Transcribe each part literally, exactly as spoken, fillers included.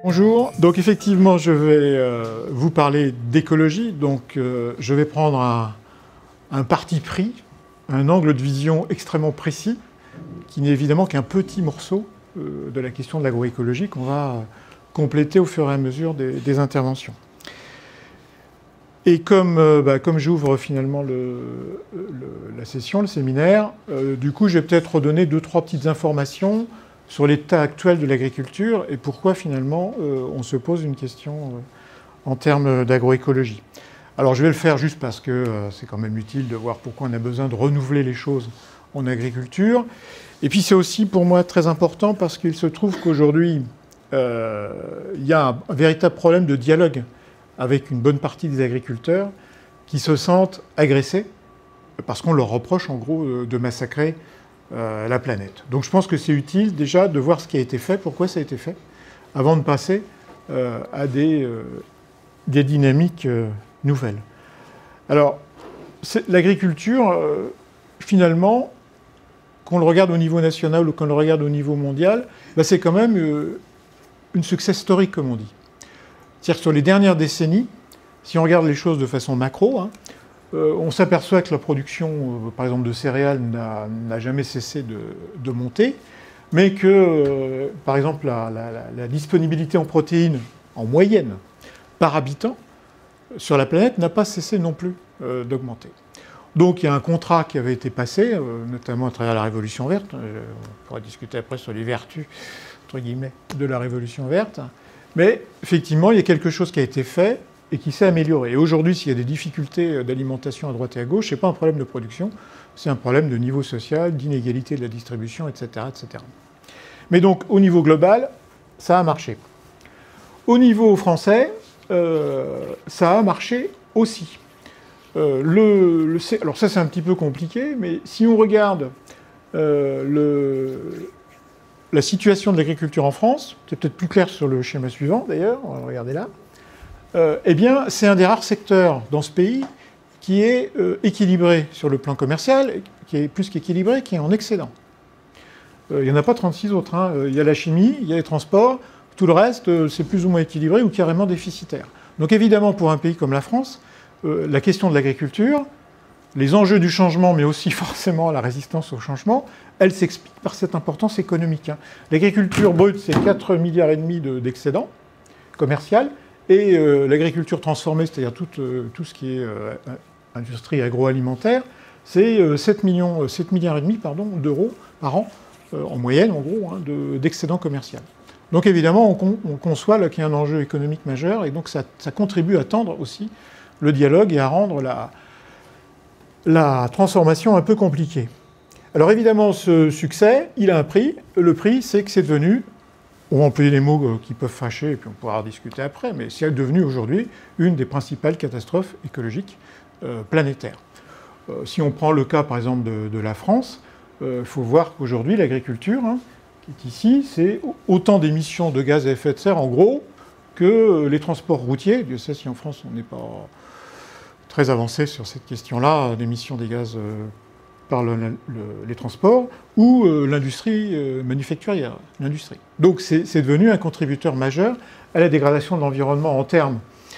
Bonjour, donc effectivement je vais euh, vous parler d'écologie, donc euh, je vais prendre un, un parti pris, un angle de vision extrêmement précis, qui n'est évidemment qu'un petit morceau euh, de la question de l'agroécologie qu'on va compléter au fur et à mesure des, des interventions. Et comme, euh, bah, comme j'ouvre finalement le, le, la session, le séminaire, euh, du coup je vais peut-être redonner deux, trois petites informations sur l'état actuel de l'agriculture et pourquoi finalement euh, on se pose une question euh, en termes d'agroécologie. Alors je vais le faire juste parce que euh, c'est quand même utile de voir pourquoi on a besoin de renouveler les choses en agriculture. Et puis c'est aussi pour moi très important parce qu'il se trouve qu'aujourd'hui euh, il y a un, un véritable problème de dialogue avec une bonne partie des agriculteurs qui se sentent agressés parce qu'on leur reproche en gros de massacrer Euh, la planète. Donc je pense que c'est utile déjà de voir ce qui a été fait, pourquoi ça a été fait, avant de passer euh, à des, euh, des dynamiques euh, nouvelles. Alors, l'agriculture, euh, finalement, qu'on le regarde au niveau national ou qu'on le regarde au niveau mondial, bah, c'est quand même euh, une success story, comme on dit. C'est-à-dire que sur les dernières décennies, si on regarde les choses de façon macro, hein, Euh, on s'aperçoit que la production, euh, par exemple, de céréales n'a jamais cessé de, de monter, mais que, euh, par exemple, la, la, la disponibilité en protéines, en moyenne, par habitant, sur la planète, n'a pas cessé non plus euh, d'augmenter. Donc il y a un contrat qui avait été passé, euh, notamment à travers la Révolution verte, euh, on pourra discuter après sur les vertus, entre guillemets, de la Révolution verte, mais effectivement, il y a quelque chose qui a été fait, et qui s'est amélioré. Et aujourd'hui, s'il y a des difficultés d'alimentation à droite et à gauche, ce n'est pas un problème de production, c'est un problème de niveau social, d'inégalité de la distribution, et cetera, et cetera. Mais donc, au niveau global, ça a marché. Au niveau français, euh, ça a marché aussi. Euh, le, le, alors ça, c'est un petit peu compliqué, mais si on regarde euh, le, la situation de l'agriculture en France, c'est peut-être plus clair sur le schéma suivant, d'ailleurs, on va le regarder là. Euh, eh bien, c'est un des rares secteurs dans ce pays qui est euh, équilibré sur le plan commercial, qui est plus qu'équilibré, qui est en excédent. Euh, il n'y en a pas trente-six autres. Hein. Il y a la chimie, il y a les transports, tout le reste, euh, c'est plus ou moins équilibré ou carrément déficitaire. Donc évidemment, pour un pays comme la France, euh, la question de l'agriculture, les enjeux du changement, mais aussi forcément la résistance au changement, elle s'explique par cette importance économique. Hein. L'agriculture brute, c'est quatre milliards et demi d'excédent commercial. Et euh, l'agriculture transformée, c'est-à-dire tout, euh, tout ce qui est euh, industrie agroalimentaire, c'est euh, sept milliards et demi pardon, d'euros par an, euh, en moyenne en gros, hein, d'excédent de, commercial. Donc évidemment, on, con, on conçoit qu'il y a un enjeu économique majeur, et donc ça, ça contribue à tendre aussi le dialogue et à rendre la, la transformation un peu compliquée. Alors évidemment, ce succès, il a un prix. Le prix, c'est que c'est devenu... On va employer des mots qui peuvent fâcher, et puis on pourra en discuter après, mais c'est devenu aujourd'hui une des principales catastrophes écologiques euh, planétaires. Euh, si on prend le cas, par exemple, de, de la France, il euh, faut voir qu'aujourd'hui, l'agriculture, hein, qui est ici, c'est autant d'émissions de gaz à effet de serre, en gros, que les transports routiers. Dieu sait si en France, on n'est pas très avancé sur cette question-là, l'émission des gaz euh, par le, le, les transports, ou euh, l'industrie euh, manufacturière, l'industrie. Donc c'est devenu un contributeur majeur à la dégradation de l'environnement en termes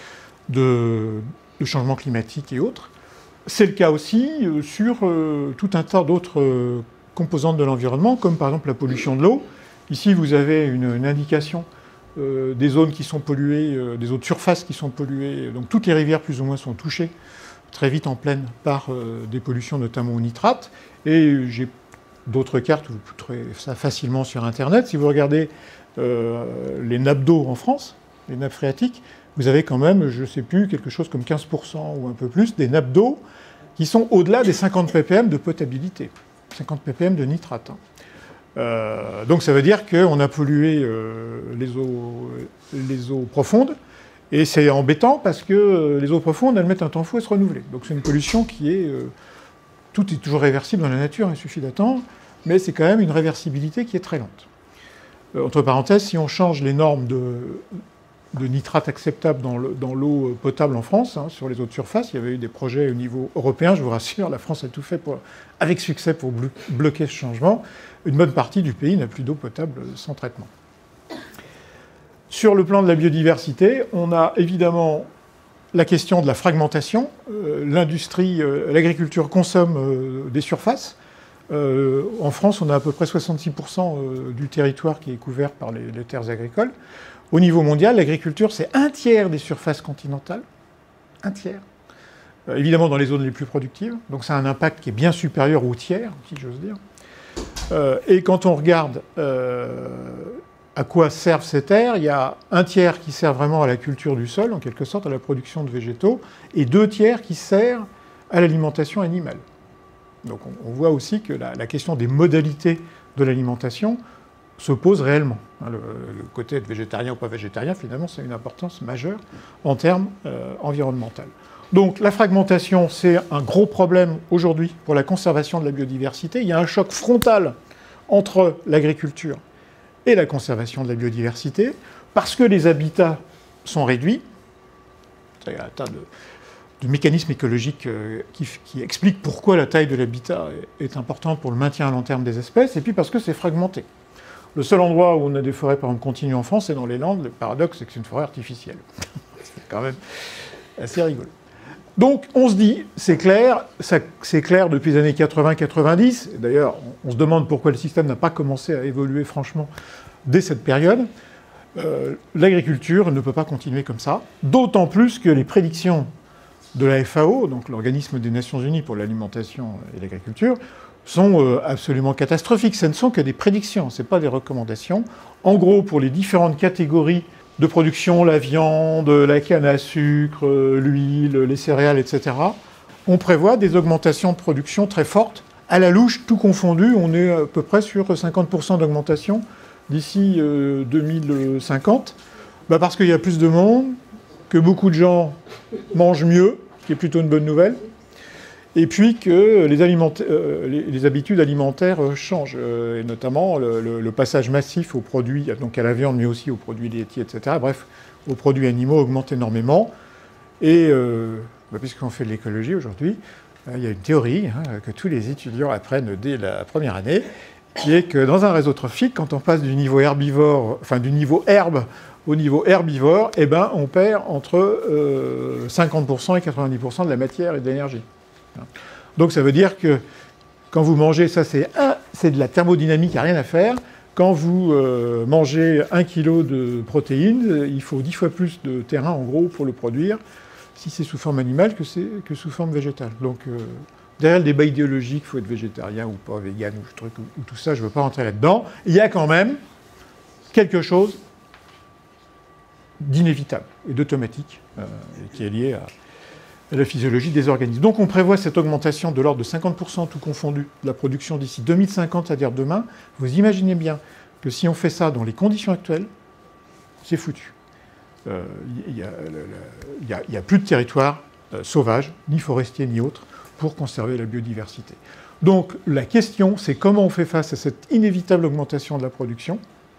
de, de changement climatique et autres. C'est le cas aussi euh, sur euh, tout un tas d'autres euh, composantes de l'environnement, comme par exemple la pollution de l'eau. Ici, vous avez une, une indication euh, des zones qui sont polluées, euh, des eaux de surface qui sont polluées. Donc toutes les rivières, plus ou moins, sont touchées très vite en pleine par euh, des pollutions, notamment aux nitrates. Et j'ai d'autres cartes, vous trouverez ça facilement sur Internet. Si vous regardez euh, les nappes d'eau en France, les nappes phréatiques, vous avez quand même, je ne sais plus, quelque chose comme quinze pour cent ou un peu plus des nappes d'eau qui sont au-delà des cinquante ppm de potabilité, cinquante ppm de nitrate. Hein. Euh, donc ça veut dire qu'on a pollué euh, les, eaux, les eaux profondes. Et c'est embêtant parce que les eaux profondes, elles mettent un temps fou à se renouveler. Donc c'est une pollution qui est... Euh, tout est toujours réversible dans la nature, il suffit d'attendre, mais c'est quand même une réversibilité qui est très lente. Euh, entre parenthèses, si on change les normes de, de nitrate acceptables dans l'eau potable en France, hein, sur les eaux de surface, il y avait eu des projets au niveau européen, je vous rassure, la France a tout fait pour, avec succès pour blo bloquer ce changement. Une bonne partie du pays n'a plus d'eau potable sans traitement. Sur le plan de la biodiversité, on a évidemment la question de la fragmentation. Euh, l'industrie, euh, l'agriculture consomme euh, des surfaces. Euh, en France, on a à peu près soixante-six pour cent euh, du territoire qui est couvert par les, les terres agricoles. Au niveau mondial, l'agriculture, c'est un tiers des surfaces continentales. Un tiers. Euh, évidemment dans les zones les plus productives. Donc ça a un impact qui est bien supérieur au tiers, si j'ose dire. Euh, et quand on regarde euh, à quoi servent ces terres, il y a un tiers qui sert vraiment à la culture du sol, en quelque sorte, à la production de végétaux, et deux tiers qui servent à l'alimentation animale. Donc on, on voit aussi que la, la question des modalités de l'alimentation se pose réellement. Le, le côté être végétarien ou pas végétarien, finalement, c'est une importance majeure en termes euh, environnementaux. Donc la fragmentation, c'est un gros problème aujourd'hui pour la conservation de la biodiversité. Il y a un choc frontal entre l'agriculture et la conservation de la biodiversité, parce que les habitats sont réduits. Il y a un tas de, de mécanismes écologiques qui, qui expliquent pourquoi la taille de l'habitat est, est importante pour le maintien à long terme des espèces, et puis parce que c'est fragmenté. Le seul endroit où on a des forêts, par exemple, continues en France, c'est dans les Landes. Le paradoxe, c'est que c'est une forêt artificielle. C'est quand même assez rigolo. Donc, on se dit, c'est clair, c'est clair depuis les années quatre-vingt quatre-vingt-dix. D'ailleurs, on se demande pourquoi le système n'a pas commencé à évoluer franchement dès cette période. Euh, L'agriculture ne peut pas continuer comme ça, d'autant plus que les prédictions de la F A O, donc l'organisme des Nations Unies pour l'alimentation et l'agriculture, sont euh, absolument catastrophiques. Ce ne sont que des prédictions, ce ne sont pas des recommandations. En gros, pour les différentes catégories de production, la viande, la canne à sucre, l'huile, les céréales, et cetera, on prévoit des augmentations de production très fortes. À la louche, tout confondu, on est à peu près sur cinquante pour cent d'augmentation d'ici euh, deux mille cinquante. Bah parce qu'il y a plus de monde, que beaucoup de gens mangent mieux, ce qui est plutôt une bonne nouvelle, et puis que les, euh, les, les habitudes alimentaires euh, changent, euh, et notamment le, le, le passage massif aux produits, donc à la viande, mais aussi aux produits laitiers, et cetera. Bref, aux produits animaux augmente énormément. Et euh, bah, puisqu'on fait de l'écologie aujourd'hui, euh, il y a une théorie hein, que tous les étudiants apprennent dès la première année, qui est que dans un réseau trophique, quand on passe du niveau herbivore, enfin du niveau herbe au niveau herbivore, eh ben, on perd entre euh, cinquante pour cent et quatre-vingt-dix pour cent de la matière et de l'énergie. Donc ça veut dire que quand vous mangez, ça c'est c'est de la thermodynamique, il n'y a rien à faire. Quand vous euh, mangez un kilo de protéines, il faut dix fois plus de terrain en gros pour le produire, si c'est sous forme animale que, que sous forme végétale. Donc euh, derrière le débat idéologique, il faut être végétarien ou pas, vegan ou, truc, ou, ou tout ça, je ne veux pas rentrer là-dedans. Il y a quand même quelque chose d'inévitable et d'automatique euh, qui est lié à la physiologie des organismes. Donc on prévoit cette augmentation de l'ordre de cinquante pour cent tout confondu de la production d'ici deux mille cinquante, c'est-à-dire demain. Vous imaginez bien que si on fait ça dans les conditions actuelles, c'est foutu. Il euh, n'y a, a, a plus de territoire euh, sauvage, ni forestier, ni autre, pour conserver la biodiversité. Donc la question, c'est comment on fait face à cette inévitable augmentation de la production,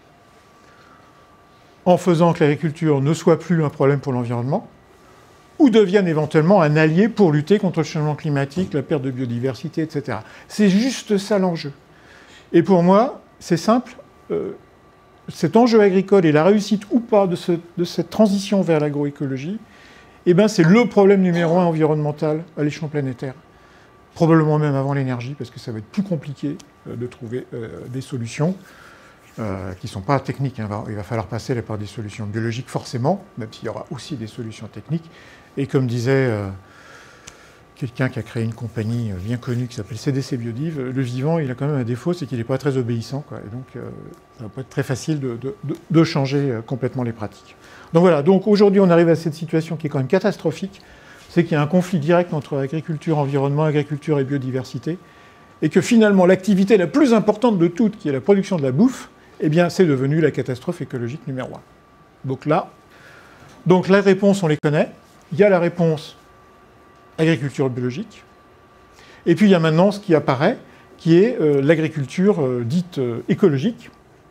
en faisant que l'agriculture ne soit plus un problème pour l'environnement, ou deviennent éventuellement un allié pour lutter contre le changement climatique, la perte de biodiversité, et cetera. C'est juste ça l'enjeu. Et pour moi, c'est simple, euh, cet enjeu agricole et la réussite ou pas de, ce, de cette transition vers l'agroécologie, eh ben c'est le problème numéro un environnemental à l'échelon planétaire. Probablement même avant l'énergie, parce que ça va être plus compliqué euh, de trouver euh, des solutions euh, qui ne sont pas techniques. Hein. Il va falloir passer par des solutions biologiques forcément, même s'il y aura aussi des solutions techniques. Et comme disait euh, quelqu'un qui a créé une compagnie bien connue qui s'appelle C D C Biodiv, le vivant, il a quand même un défaut, c'est qu'il n'est pas très obéissant, quoi. Et donc, euh, ça va pas être très facile de, de, de, de changer complètement les pratiques. Donc voilà, donc aujourd'hui, on arrive à cette situation qui est quand même catastrophique, c'est qu'il y a un conflit direct entre agriculture, environnement, agriculture et biodiversité, et que finalement, l'activité la plus importante de toutes, qui est la production de la bouffe, eh bien, c'est devenu la catastrophe écologique numéro un. Donc là, donc la réponse, on les connaît. Il y a la réponse agriculture biologique, et puis il y a maintenant ce qui apparaît, qui est euh, l'agriculture euh, dite euh, écologique.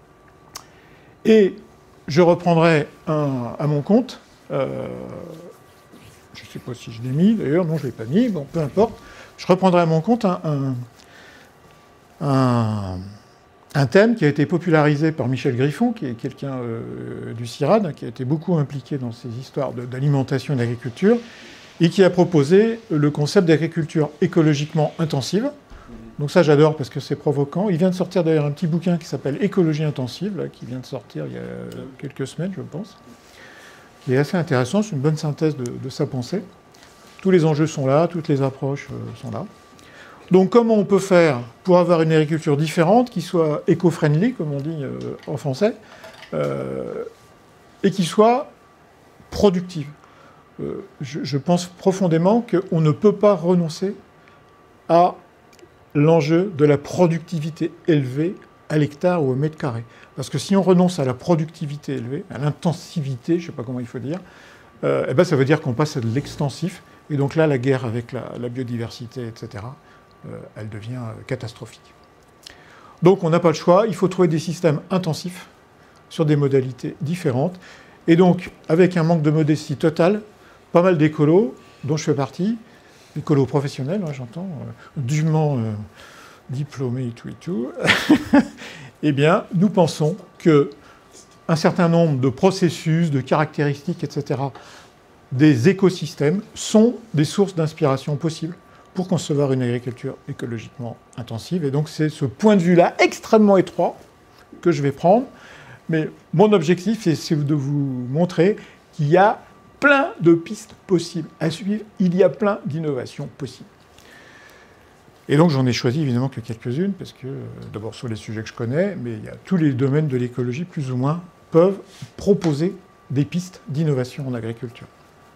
Et je reprendrai un, à mon compte, euh, je ne sais pas si je l'ai mis d'ailleurs, non je ne l'ai pas mis, bon peu importe, je reprendrai à mon compte un, un, un, un thème qui a été popularisé par Michel Griffon, qui est quelqu'un euh, du CIRAD, qui a été beaucoup impliqué dans ces histoires d'alimentation et d'agriculture, et qui a proposé le concept d'agriculture écologiquement intensive. Donc ça, j'adore parce que c'est provoquant. Il vient de sortir d'ailleurs un petit bouquin qui s'appelle « Écologie intensive », là, qui vient de sortir il y a quelques semaines, je pense. Il est assez intéressant, c'est une bonne synthèse de, de sa pensée. Tous les enjeux sont là, toutes les approches euh, sont là. Donc comment on peut faire pour avoir une agriculture différente, qui soit éco-friendly, comme on dit euh, en français, euh, et qui soit productive. Euh, je, je pense profondément qu'on ne peut pas renoncer à l'enjeu de la productivité élevée à l'hectare ou au mètre carré. Parce que si on renonce à la productivité élevée, à l'intensivité, je ne sais pas comment il faut dire, euh, eh ben ça veut dire qu'on passe à de l'extensif. Et donc là, la guerre avec la, la biodiversité, et cetera, euh, elle devient catastrophique. Donc on n'a pas le choix, il faut trouver des systèmes intensifs sur des modalités différentes. Et donc, avec un manque de modestie totale, pas mal d'écolos, dont je fais partie, écolos professionnels, hein, j'entends, euh, dûment euh, diplômés et tout et tout, eh bien, nous pensons qu'un certain nombre de processus, de caractéristiques, et cetera, des écosystèmes sont des sources d'inspiration possibles pour concevoir une agriculture écologiquement intensive. Et donc, c'est ce point de vue-là extrêmement étroit que je vais prendre. Mais mon objectif, c'est de vous montrer qu'il y a plein de pistes possibles à suivre. Il y a plein d'innovations possibles. Et donc, j'en ai choisi évidemment que quelques-unes, parce que, d'abord, sur les sujets que je connais, mais il y a tous les domaines de l'écologie, plus ou moins, peuvent proposer des pistes d'innovation en agriculture.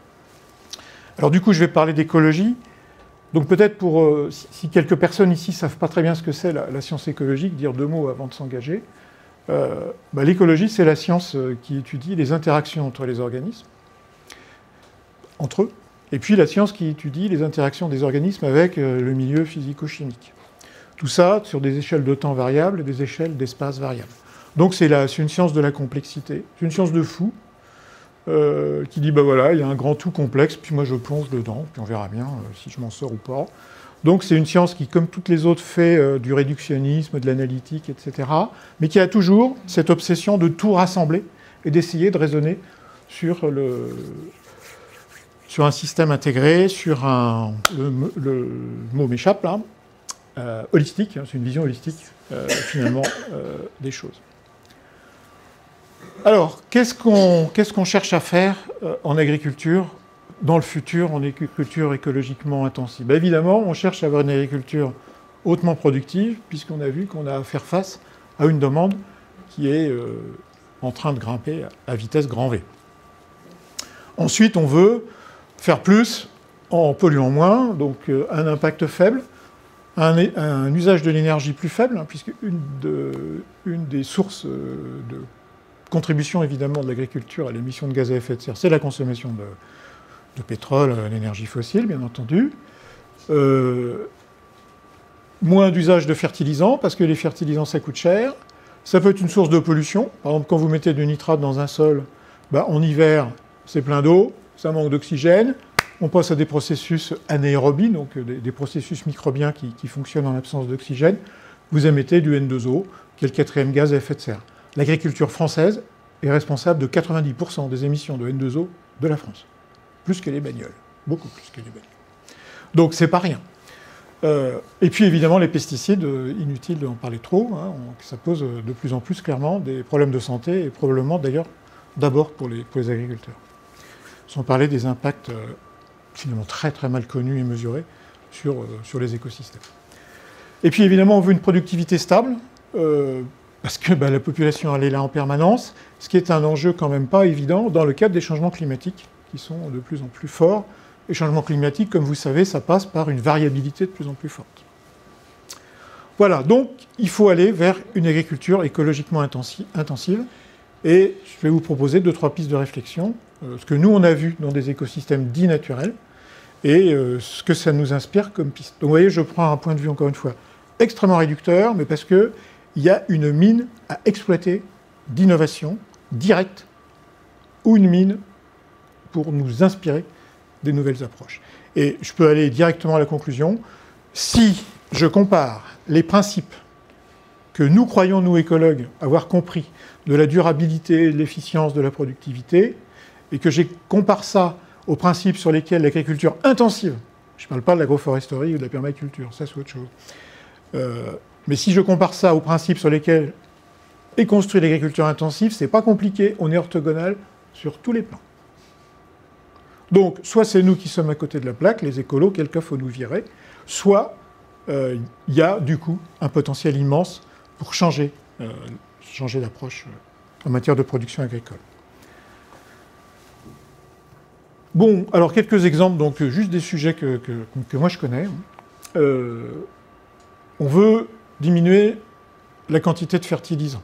Alors, du coup, je vais parler d'écologie. Donc, peut-être pour, euh, si quelques personnes ici ne savent pas très bien ce que c'est la, la science écologique, dire deux mots avant de s'engager. Euh, bah, l'écologie, c'est la science qui étudie les interactions entre les organismes, entre eux, et puis la science qui étudie les interactions des organismes avec euh, le milieu physico-chimique. Tout ça sur des échelles de temps variables et des échelles d'espace variables. Donc c'est une science de la complexité, c'est une science de fou, euh, qui dit, ben bah, voilà, il y a un grand tout complexe, puis moi je plonge dedans, puis on verra bien euh, si je m'en sors ou pas. Donc c'est une science qui, comme toutes les autres, fait euh, du réductionnisme, de l'analytique, et cetera, mais qui a toujours cette obsession de tout rassembler et d'essayer de raisonner sur, le, sur un système intégré, sur un... Le, le mot m'échappe là, euh, holistique, hein, c'est une vision holistique, euh, finalement, euh, des choses. Alors, qu'est-ce qu'on qu'est-ce qu'on cherche à faire euh, en agriculture dans le futur, en agriculture écologiquement intensive? Ben évidemment, on cherche à avoir une agriculture hautement productive, puisqu'on a vu qu'on a à faire face à une demande qui est euh, en train de grimper à vitesse grand V. Ensuite, on veut faire plus en polluant moins, donc euh, un impact faible, un, un usage de l'énergie plus faible, hein, puisque une, de, une des sources euh, de contribution évidemment de l'agriculture à l'émission de gaz à effet de serre, c'est la consommation de de pétrole, l'énergie fossile, bien entendu. Euh, moins d'usage de fertilisants, parce que les fertilisants, ça coûte cher. Ça peut être une source de pollution. Par exemple, quand vous mettez du nitrate dans un sol, bah, en hiver, c'est plein d'eau, ça manque d'oxygène. On passe à des processus anaérobies, donc des, des processus microbiens qui, qui fonctionnent en absence d'oxygène. Vous émettez du N deux O, qui est le quatrième gaz à effet de serre. L'agriculture française est responsable de quatre-vingt-dix pour cent des émissions de N deux O de la France. Plus que les bagnoles, beaucoup plus que les bagnoles. Donc c'est pas rien. Euh, et puis évidemment les pesticides, euh, inutile d'en parler trop, hein, on, ça pose de plus en plus clairement des problèmes de santé, et probablement d'ailleurs d'abord pour les, pour les agriculteurs. Sans parler des impacts euh, finalement très très mal connus et mesurés sur, euh, sur les écosystèmes. Et puis évidemment on veut une productivité stable, euh, parce que bah, la population elle est là en permanence, ce qui est un enjeu quand même pas évident dans le cadre des changements climatiques, qui sont de plus en plus forts. Les changements climatiques, comme vous savez, ça passe par une variabilité de plus en plus forte. Voilà, donc il faut aller vers une agriculture écologiquement intensive. Et je vais vous proposer deux, trois pistes de réflexion, euh, ce que nous on a vu dans des écosystèmes dits naturels, et euh, ce que ça nous inspire comme piste. Donc vous voyez, je prends un point de vue, encore une fois, extrêmement réducteur, mais parce qu'il y a une mine à exploiter d'innovation directe, ou une mine pour nous inspirer des nouvelles approches. Et je peux aller directement à la conclusion. Si je compare les principes que nous croyons, nous écologues, avoir compris de la durabilité, de l'efficience, de la productivité, et que je compare ça aux principes sur lesquels l'agriculture intensive, je ne parle pas de l'agroforesterie ou de la permaculture, ça c'est autre chose, euh, mais si je compare ça aux principes sur lesquels est construite l'agriculture intensive, c'est pas compliqué, on est orthogonal sur tous les plans. Donc, soit c'est nous qui sommes à côté de la plaque, les écolos, quel cas faut nous virer, soit il euh, y a du coup un potentiel immense pour changer, euh, changer d'approche euh, en matière de production agricole. Bon, alors quelques exemples, donc juste des sujets que, que, que moi je connais. Euh, on veut diminuer la quantité de fertilisants.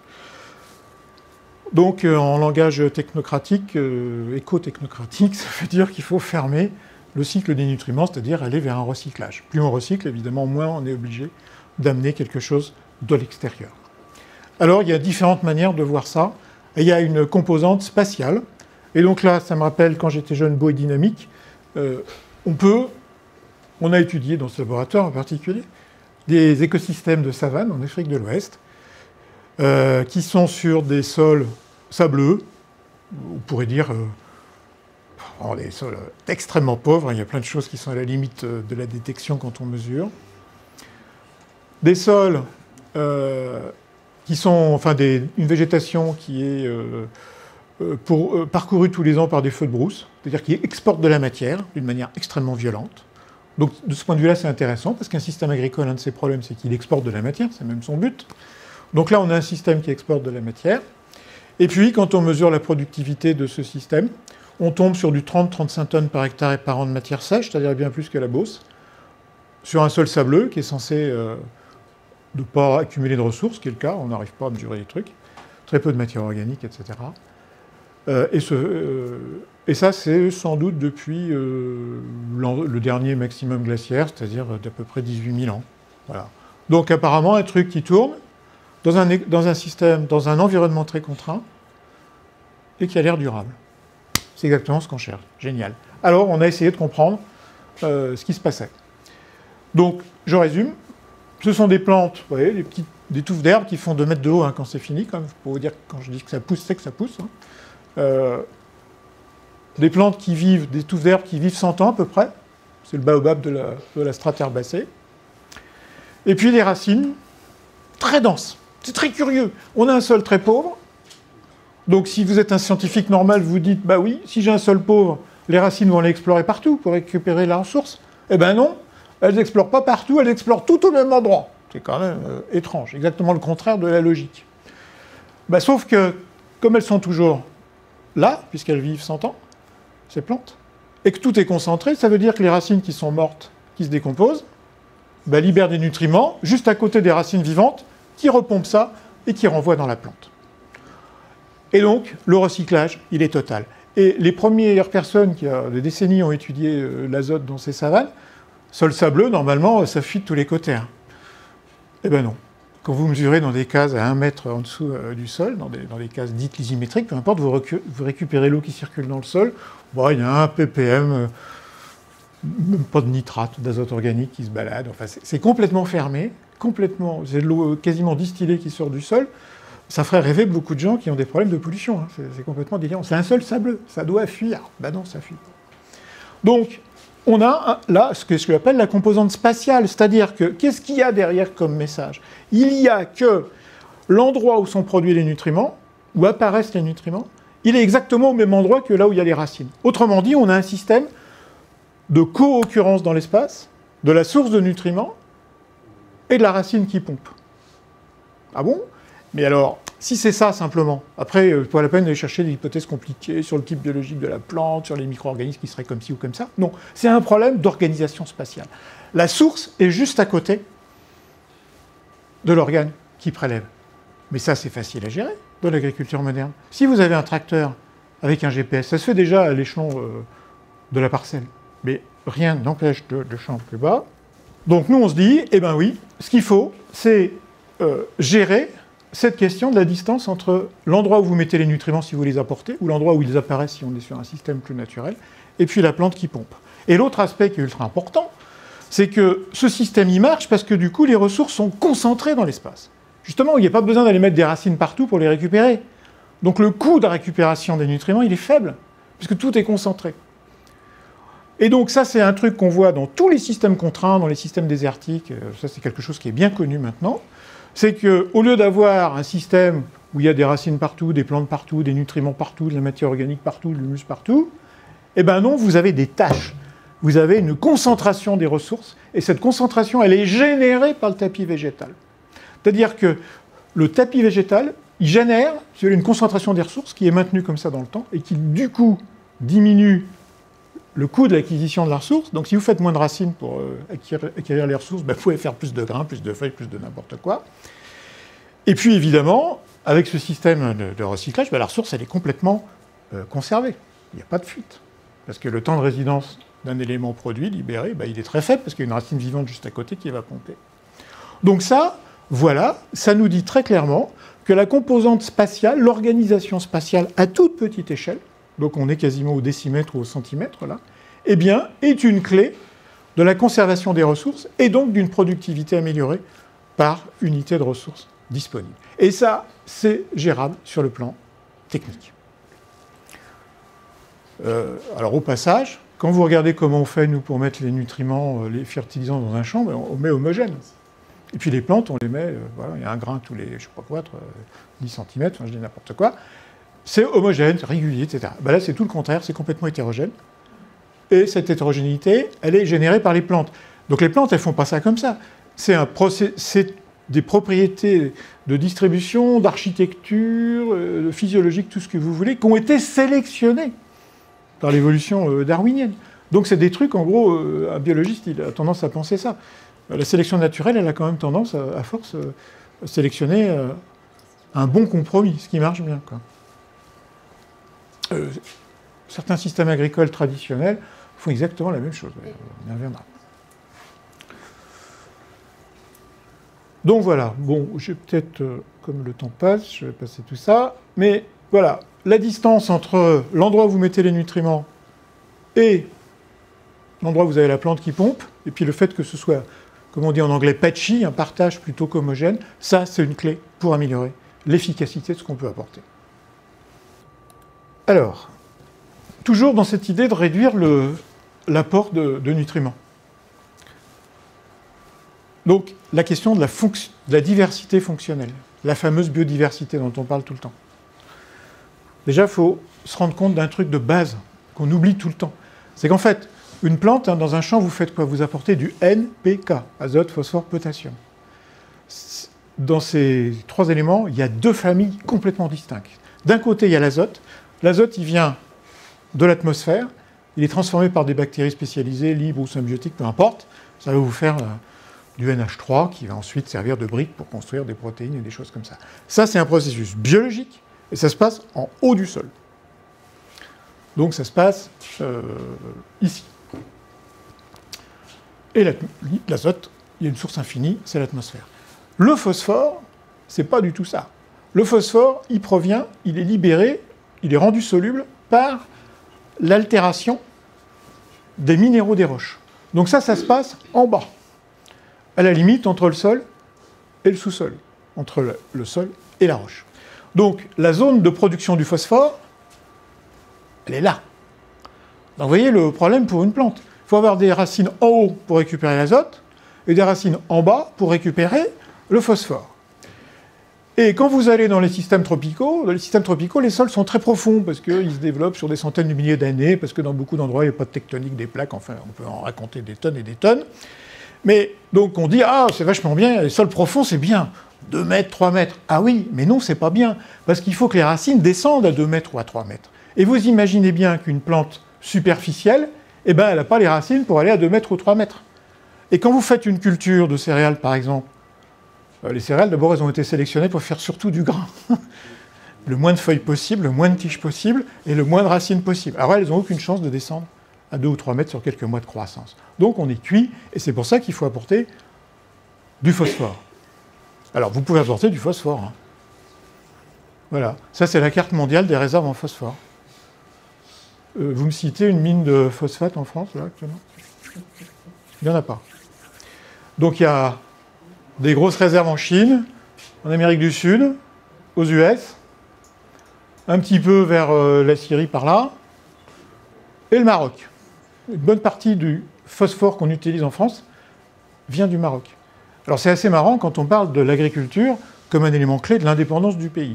Donc, euh, en langage technocratique, euh, éco-technocratique, ça veut dire qu'il faut fermer le cycle des nutriments, c'est-à-dire aller vers un recyclage. Plus on recycle, évidemment, moins on est obligé d'amener quelque chose de l'extérieur. Alors, il y a différentes manières de voir ça. Et il y a une composante spatiale. Et donc là, ça me rappelle, quand j'étais jeune, beau et dynamique, euh, on peut, on a étudié dans ce laboratoire en particulier, des écosystèmes de savane en Afrique de l'Ouest, Euh, qui sont sur des sols sableux, on pourrait dire euh, oh, des sols extrêmement pauvres, il y a plein de choses qui sont à la limite de la détection quand on mesure. Des sols euh, qui sont, enfin des, une végétation qui est euh, pour, euh, parcourue tous les ans par des feux de brousse, c'est-à-dire qui exportent de la matière d'une manière extrêmement violente. Donc de ce point de vue-là, c'est intéressant, parce qu'un système agricole, un de ses problèmes, c'est qu'il exporte de la matière, c'est même son but. Donc là, on a un système qui exporte de la matière. Et puis, quand on mesure la productivité de ce système, on tombe sur du trente à trente-cinq tonnes par hectare et par an de matière sèche, c'est-à-dire bien plus que la Beauce, sur un sol sableux qui est censé euh, ne pas accumuler de ressources, ce qui est le cas, on n'arrive pas à mesurer les trucs, très peu de matière organique, et cetera. Euh, et, ce, euh, et ça, c'est sans doute depuis euh, le dernier maximum glaciaire, c'est-à-dire d'à peu près dix-huit mille ans. Voilà. Donc apparemment, un truc qui tourne, Dans un, dans un système, dans un environnement très contraint, et qui a l'air durable. C'est exactement ce qu'on cherche. Génial. Alors, on a essayé de comprendre euh, ce qui se passait. Donc, je résume. Ce sont des plantes, vous voyez, des, petites, des touffes d'herbe qui font deux mètres de haut hein, quand c'est fini. Quand même. Pour vous dire que quand je dis que ça pousse, c'est que ça pousse. Hein. Euh, des plantes qui vivent, des touffes d'herbe qui vivent cent ans à peu près. C'est le baobab de la, de la strate herbacée. Et puis des racines très denses. C'est très curieux. On a un sol très pauvre. Donc si vous êtes un scientifique normal, vous dites, bah oui, si j'ai un sol pauvre, les racines vont aller explorer partout pour récupérer la ressource. Eh ben non, elles n'explorent pas partout, elles explorent tout au même endroit. C'est quand même euh, étrange, exactement le contraire de la logique. Bah, sauf que, comme elles sont toujours là, puisqu'elles vivent cent ans, ces plantes, et que tout est concentré, ça veut dire que les racines qui sont mortes, qui se décomposent, bah, libèrent des nutriments juste à côté des racines vivantes, qui repompe ça et qui renvoie dans la plante. Et donc, le recyclage, il est total. Et les premières personnes qui, il y a des décennies, ont étudié euh, l'azote dans ces savanes, sol sableux, normalement, ça fuit de tous les côtés. Hein. Eh ben non. Quand vous mesurez dans des cases à un mètre en dessous euh, du sol, dans des, dans des cases dites lysimétriques, peu importe, vous, vous récupérez l'eau qui circule dans le sol, bon, il y a un ppm, euh, même pas de nitrate, d'azote organique qui se balade. Enfin, c'est complètement fermé. Complètement, c'est de l'eau quasiment distillée qui sort du sol, ça ferait rêver beaucoup de gens qui ont des problèmes de pollution. Hein. C'est complètement délirant. C'est un sol sableux, ça doit fuir. Ben non, ça fuit pas. Donc, on a là ce que je appelle la composante spatiale, c'est-à-dire que qu'est-ce qu'il y a derrière comme message? Il y a que l'endroit où sont produits les nutriments, où apparaissent les nutriments, il est exactement au même endroit que là où il y a les racines. Autrement dit, on a un système de co-occurrence dans l'espace, de la source de nutriments, et de la racine qui pompe. Ah bon? Mais alors, si c'est ça simplement, après, euh, pas la peine d'aller chercher des hypothèses compliquées sur le type biologique de la plante, sur les micro-organismes qui seraient comme ci ou comme ça. Non, c'est un problème d'organisation spatiale. La source est juste à côté de l'organe qui prélève. Mais ça, c'est facile à gérer dans l'agriculture moderne. Si vous avez un tracteur avec un G P S, ça se fait déjà à l'échelon euh, de la parcelle. Mais rien n'empêche de, de champ plus bas. Donc nous, on se dit, eh ben oui, ce qu'il faut, c'est euh, gérer cette question de la distance entre l'endroit où vous mettez les nutriments si vous les apportez, ou l'endroit où ils apparaissent si on est sur un système plus naturel, et puis la plante qui pompe. Et l'autre aspect qui est ultra important, c'est que ce système y marche parce que du coup, les ressources sont concentrées dans l'espace. justement, il n'y a pas besoin d'aller mettre des racines partout pour les récupérer. Donc le coût de récupération des nutriments, il est faible, puisque tout est concentré. Et donc ça, c'est un truc qu'on voit dans tous les systèmes contraints, dans les systèmes désertiques, ça c'est quelque chose qui est bien connu maintenant, c'est qu'au lieu d'avoir un système où il y a des racines partout, des plantes partout, des nutriments partout, de la matière organique partout, de l'humus partout, eh ben non, vous avez des tâches. Vous avez une concentration des ressources, et cette concentration, elle est générée par le tapis végétal. C'est-à-dire que le tapis végétal, il génère une concentration des ressources qui est maintenue comme ça dans le temps, et qui, du coup, diminue le coût de l'acquisition de la ressource. Donc si vous faites moins de racines pour euh, acquérir, acquérir les ressources, ben, vous pouvez faire plus de grains, plus de feuilles, plus de n'importe quoi. Et puis, évidemment, avec ce système de, de recyclage, ben, la ressource, elle est complètement euh, conservée. Il n'y a pas de fuite. Parce que le temps de résidence d'un élément produit, libéré, ben, il est très faible, parce qu'il y a une racine vivante juste à côté qui va pomper. Donc ça, voilà, ça nous dit très clairement que la composante spatiale, l'organisation spatiale à toute petite échelle, donc on est quasiment au décimètre ou au centimètre là, eh bien, est une clé de la conservation des ressources et donc d'une productivité améliorée par unité de ressources disponible. Et ça, c'est gérable sur le plan technique. Euh, alors au passage, quand vous regardez comment on fait, nous, pour mettre les nutriments, les fertilisants dans un champ, ben, on met homogène. Et puis les plantes, on les met, euh, voilà, il y a un grain tous les, je ne sais pas quoi, dix centimètres, enfin je dis n'importe quoi. C'est homogène, régulier, et cetera. Ben là, c'est tout le contraire, c'est complètement hétérogène. Et cette hétérogénéité, elle est générée par les plantes. Donc les plantes, elles ne font pas ça comme ça. C'est un procé- c'est des propriétés de distribution, d'architecture, euh, de physiologique, tout ce que vous voulez, qui ont été sélectionnées par l'évolution euh, darwinienne. Donc c'est des trucs, en gros, euh, un biologiste, il a tendance à penser ça. La sélection naturelle, elle a quand même tendance, à, à force, euh, à sélectionner euh, un bon compromis, ce qui marche bien, quoi. Euh, certains systèmes agricoles traditionnels font exactement la même chose. On y reviendra. Donc voilà, bon, j'ai peut-être, euh, comme le temps passe, je vais passer tout ça, mais voilà, la distance entre l'endroit où vous mettez les nutriments et l'endroit où vous avez la plante qui pompe, et puis le fait que ce soit, comme on dit en anglais, patchy, un partage plutôt qu'homogène, ça, c'est une clé pour améliorer l'efficacité de ce qu'on peut apporter. Alors, toujours dans cette idée de réduire le, l'apport de, de nutriments. Donc, la question de la, fonction, de la diversité fonctionnelle, la fameuse biodiversité dont on parle tout le temps. Déjà, il faut se rendre compte d'un truc de base qu'on oublie tout le temps. C'est qu'en fait, une plante, hein, dans un champ, vous faites quoi? Vous apportez du N P K, azote, phosphore, potassium. Dans ces trois éléments, il y a deux familles complètement distinctes. D'un côté, il y a l'azote. L'azote, il vient de l'atmosphère. Il est transformé par des bactéries spécialisées, libres ou symbiotiques, peu importe. Ça va vous faire euh, du N H trois qui va ensuite servir de brique pour construire des protéines et des choses comme ça. Ça, c'est un processus biologique et ça se passe en haut du sol. Donc ça se passe euh, ici. Et l'azote, il y a une source infinie, c'est l'atmosphère. Le phosphore, c'est pas du tout ça. Le phosphore, il provient, il est libéré, il est rendu soluble par l'altération des minéraux des roches. Donc ça, ça se passe en bas, à la limite entre le sol et le sous-sol, entre le, le sol et la roche. Donc la zone de production du phosphore, elle est là. Donc vous voyez le problème pour une plante. Il faut avoir des racines en haut pour récupérer l'azote et des racines en bas pour récupérer le phosphore. Et quand vous allez dans les systèmes tropicaux, dans les systèmes tropicaux, les sols sont très profonds parce qu'ils se développent sur des centaines de milliers d'années, parce que dans beaucoup d'endroits, il n'y a pas de tectonique des plaques, enfin, on peut en raconter des tonnes et des tonnes. Mais donc on dit, ah, c'est vachement bien, les sols profonds, c'est bien. deux mètres, trois mètres. Ah oui, mais non, c'est pas bien, parce qu'il faut que les racines descendent à deux mètres ou à trois mètres. Et vous imaginez bien qu'une plante superficielle, eh ben, elle n'a pas les racines pour aller à deux mètres ou trois mètres. Et quand vous faites une culture de céréales, par exemple, les céréales, d'abord, elles ont été sélectionnées pour faire surtout du grain. Le moins de feuilles possible, le moins de tiges possible, et le moins de racines possible. Alors elles n'ont aucune chance de descendre à deux ou trois mètres sur quelques mois de croissance. Donc on est cuit, et c'est pour ça qu'il faut apporter du phosphore. Alors vous pouvez apporter du phosphore. Hein. Voilà, ça c'est la carte mondiale des réserves en phosphore. Euh, vous me citez une mine de phosphate en France, là, actuellement? Il n'y en a pas. Donc il y a des grosses réserves en Chine, en Amérique du Sud, aux U S, un petit peu vers euh, la Syrie par là, et le Maroc. Une bonne partie du phosphore qu'on utilise en France vient du Maroc. Alors c'est assez marrant quand on parle de l'agriculture comme un élément clé de l'indépendance du pays.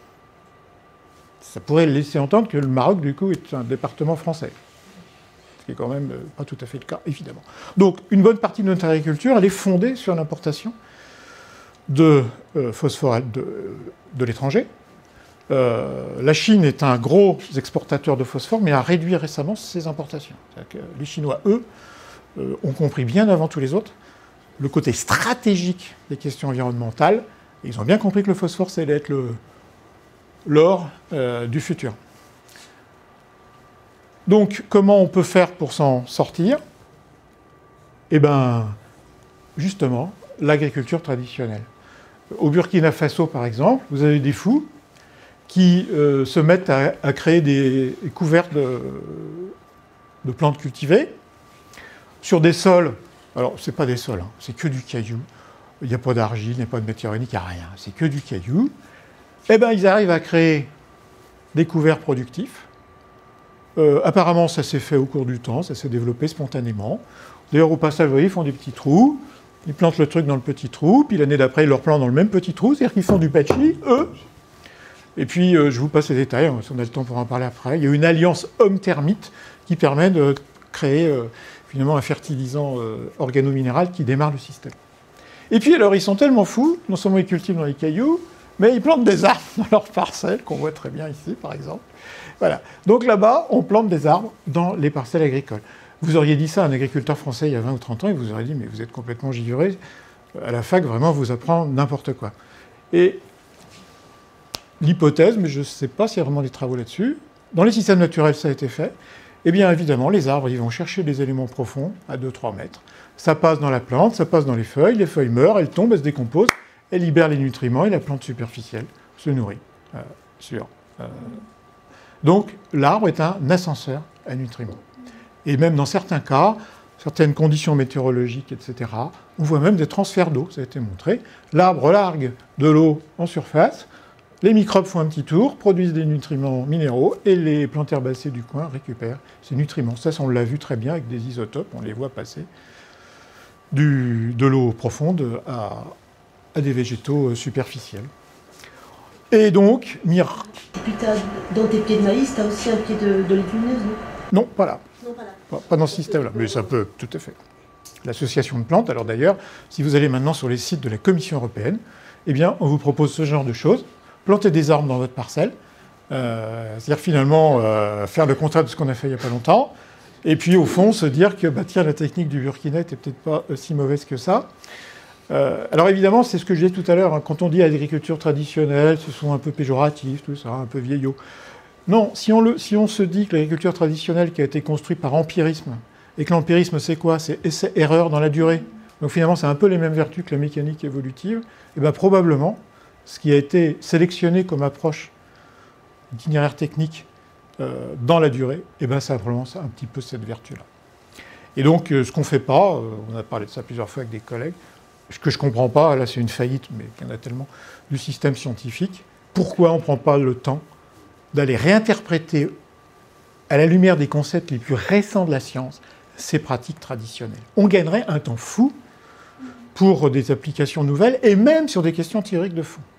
Ça pourrait laisser entendre que le Maroc, du coup, est un département français. Ce qui est quand même pas tout à fait le cas, évidemment. Donc, une bonne partie de notre agriculture, elle est fondée sur l'importation de euh, phosphore de, de l'étranger. Euh, la Chine est un gros exportateur de phosphore, mais a réduit récemment ses importations. C'est-à-dire que les Chinois, eux, euh, ont compris bien avant tous les autres le côté stratégique des questions environnementales. Et ils ont bien compris que le phosphore, c'est d'être le l'or euh, du futur. Donc, comment on peut faire pour s'en sortir? Eh bien, justement, l'agriculture traditionnelle. Au Burkina Faso, par exemple, vous avez des fous qui euh, se mettent à, à créer des couverts de, de plantes cultivées sur des sols. Alors, ce n'est pas des sols, hein, c'est que du caillou. Il n'y a pas d'argile, il n'y a pas de matière organique, il n'y a rien. C'est que du caillou. Eh bien, ils arrivent à créer des couverts productifs. Euh, apparemment, ça s'est fait au cours du temps, ça s'est développé spontanément. D'ailleurs, au passage, vous voyez, ils font des petits trous, ils plantent le truc dans le petit trou, puis l'année d'après, ils le replantent dans le même petit trou, c'est-à-dire qu'ils font du patchly, eux. Et puis, euh, je vous passe les détails, si on a le temps pour en parler après. Il y a une alliance homme-termite qui permet de créer, euh, finalement, un fertilisant euh, organominéral qui démarre le système. Et puis, alors, ils sont tellement fous, non seulement ils cultivent dans les cailloux, mais ils plantent des arbres dans leurs parcelles, qu'on voit très bien ici, par exemple. Voilà. Donc là-bas, on plante des arbres dans les parcelles agricoles. Vous auriez dit ça à un agriculteur français il y a vingt ou trente ans, il vous aurait dit, mais vous êtes complètement givré. À la fac, vraiment, on vous apprend n'importe quoi. Et l'hypothèse, mais je ne sais pas s'il y a vraiment des travaux là-dessus, dans les systèmes naturels, ça a été fait. Eh bien, évidemment, les arbres, ils vont chercher des éléments profonds à deux à trois mètres. Ça passe dans la plante, ça passe dans les feuilles, les feuilles meurent, elles tombent, elles se décomposent, elles libèrent les nutriments et la plante superficielle se nourrit. Euh, sur, euh... Donc, l'arbre est un ascenseur à nutriments. Et même dans certains cas, certaines conditions météorologiques, et cetera, on voit même des transferts d'eau, ça a été montré. L'arbre largue de l'eau en surface, les microbes font un petit tour, produisent des nutriments minéraux, et les plantes herbacées du coin récupèrent ces nutriments. Ça, on l'a vu très bien avec des isotopes, on les voit passer du, de l'eau profonde à, à des végétaux superficiels. Et donc, mir... Et puis as, dans tes pieds de maïs, tu as aussi un pied de, de légumineuse, non? Non, pas là. Non, pas là. Pas, pas dans ce système-là, mais ça peut, tout à fait. L'association de plantes, alors d'ailleurs, si vous allez maintenant sur les sites de la Commission européenne, eh bien, on vous propose ce genre de choses. Planter des arbres dans votre parcelle, euh, c'est-à-dire finalement euh, faire le contraire de ce qu'on a fait il n'y a pas longtemps, et puis au fond se dire que bah, tiens, la technique du Burkina n'était peut-être pas si mauvaise que ça. Euh, alors évidemment, c'est ce que je disais tout à l'heure, hein, quand on dit agriculture traditionnelle, ce sont un peu péjoratifs, tout ça, un peu vieillot. Non, si on, le, si on se dit que l'agriculture traditionnelle qui a été construite par empirisme, et que l'empirisme c'est quoi? C'est essai-erreur dans la durée. Donc finalement, c'est un peu les mêmes vertus que la mécanique évolutive, et bien probablement, ce qui a été sélectionné comme approche d'itinéraire technique euh, dans la durée, et bien ça a probablement un petit peu cette vertu-là. Et donc, euh, ce qu'on ne fait pas, euh, on a parlé de ça plusieurs fois avec des collègues, ce que je ne comprends pas, là c'est une faillite, mais il y en a tellement, du système scientifique, pourquoi on ne prend pas le temps d'aller réinterpréter, à la lumière des concepts les plus récents de la science, ces pratiques traditionnelles? On gagnerait un temps fou pour des applications nouvelles, et même sur des questions théoriques de fond.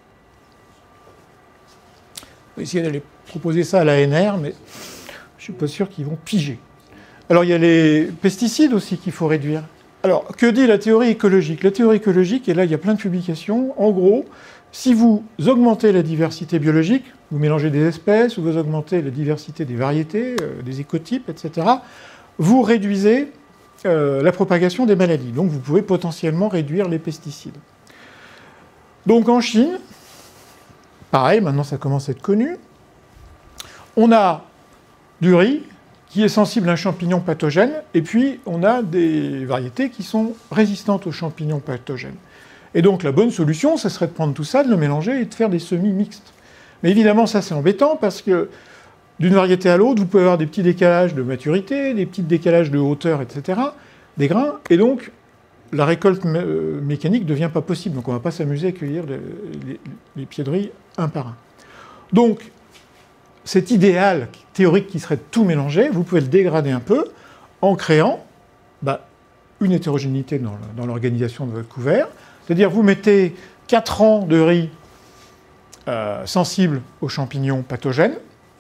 On va essayer d'aller proposer ça à l'A N R, mais je ne suis pas sûr qu'ils vont piger. Alors il y a les pesticides aussi qu'il faut réduire. Alors, que dit la théorie écologique? La théorie écologique, et là il y a plein de publications, en gros, si vous augmentez la diversité biologique, vous mélangez des espèces, ou vous augmentez la diversité des variétés, euh, des écotypes, et cetera, vous réduisez euh, la propagation des maladies. Donc vous pouvez potentiellement réduire les pesticides. Donc en Chine, pareil, maintenant ça commence à être connu, on a du riz qui est sensible à un champignon pathogène, et puis on a des variétés qui sont résistantes aux champignons pathogènes. Et donc la bonne solution, ce serait de prendre tout ça, de le mélanger et de faire des semis mixtes. Mais évidemment, ça c'est embêtant parce que d'une variété à l'autre, vous pouvez avoir des petits décalages de maturité, des petits décalages de hauteur, et cetera, des grains, et donc la récolte mé mécanique ne devient pas possible. Donc on ne va pas s'amuser à cueillir les, les, les pieds de riz un par un. Donc cet idéal théorique qui serait de tout mélanger, vous pouvez le dégrader un peu en créant bah, une hétérogénéité dans l'organisation de votre couvert. C'est-à-dire vous mettez quatre rangs de riz euh, sensibles aux champignons pathogènes.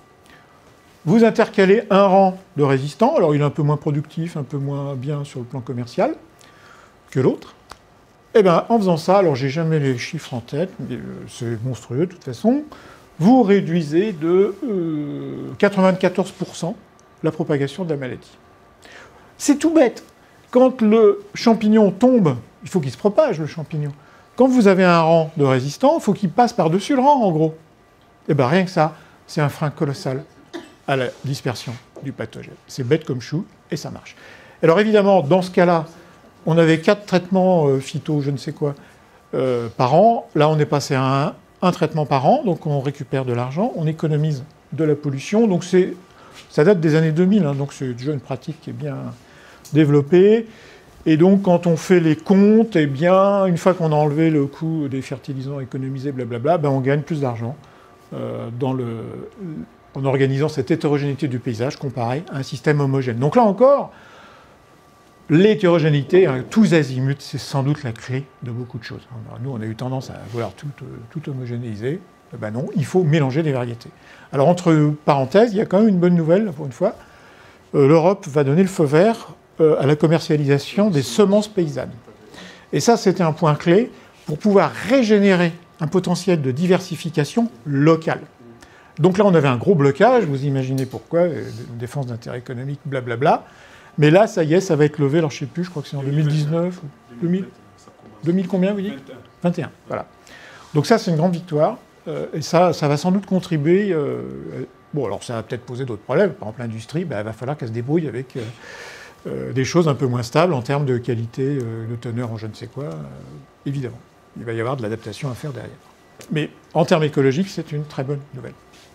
Vous intercalez un rang de résistants. Alors il est un peu moins productif, un peu moins bien sur le plan commercial que l'autre. Et bien, en faisant ça, alors j'ai jamais les chiffres en tête, mais euh, c'est monstrueux de toute façon, vous réduisez de euh, quatre-vingt-quatorze pour cent la propagation de la maladie. C'est tout bête. Quand le champignon tombe, il faut qu'il se propage, le champignon. Quand vous avez un rang de résistants, il faut qu'il passe par-dessus le rang, en gros. Et bien, rien que ça, c'est un frein colossal à la dispersion du pathogène. C'est bête comme chou, et ça marche. Alors évidemment, dans ce cas-là, on avait quatre traitements euh, phyto, je ne sais quoi, euh, par an. Là, on est passé à un, un traitement par an, donc on récupère de l'argent, on économise de la pollution. Donc c'est, ça date des années deux mille, hein, donc c'est déjà une pratique qui est bien développée. Et donc, quand on fait les comptes, eh bien, une fois qu'on a enlevé le coût des fertilisants économisés, blablabla, ben on gagne plus d'argent euh, dans le, en organisant cette hétérogénéité du paysage comparé à un système homogène. Donc là encore, l'hétérogénéité, hein, tous azimuts, c'est sans doute la clé de beaucoup de choses. Alors, nous, on a eu tendance à vouloir tout, tout homogénéiser. Eh ben non, il faut mélanger les variétés. Alors, entre parenthèses, il y a quand même une bonne nouvelle, pour une fois. Euh, L'Europe va donner le feu vert euh, à la commercialisation des semences paysannes. Et ça, c'était un point clé pour pouvoir régénérer un potentiel de diversification locale. Donc là, on avait un gros blocage, vous imaginez pourquoi, euh, défense d'intérêt économique, blablabla. Mais là, ça y est, ça va être levé, alors je ne sais plus, je crois que c'est en deux mille dix-neuf, deux mille, deux mille combien, vous dites ? vingt et un, voilà. Donc ça, c'est une grande victoire, euh, et ça, ça va sans doute contribuer... Euh, bon, alors ça va peut-être poser d'autres problèmes, par exemple l'industrie, ben, il va falloir qu'elle se débrouille avec euh, euh, des choses un peu moins stables en termes de qualité, euh, de teneur en je ne sais quoi, euh, évidemment. Il va y avoir de l'adaptation à faire derrière. Mais en termes écologiques, c'est une très bonne nouvelle.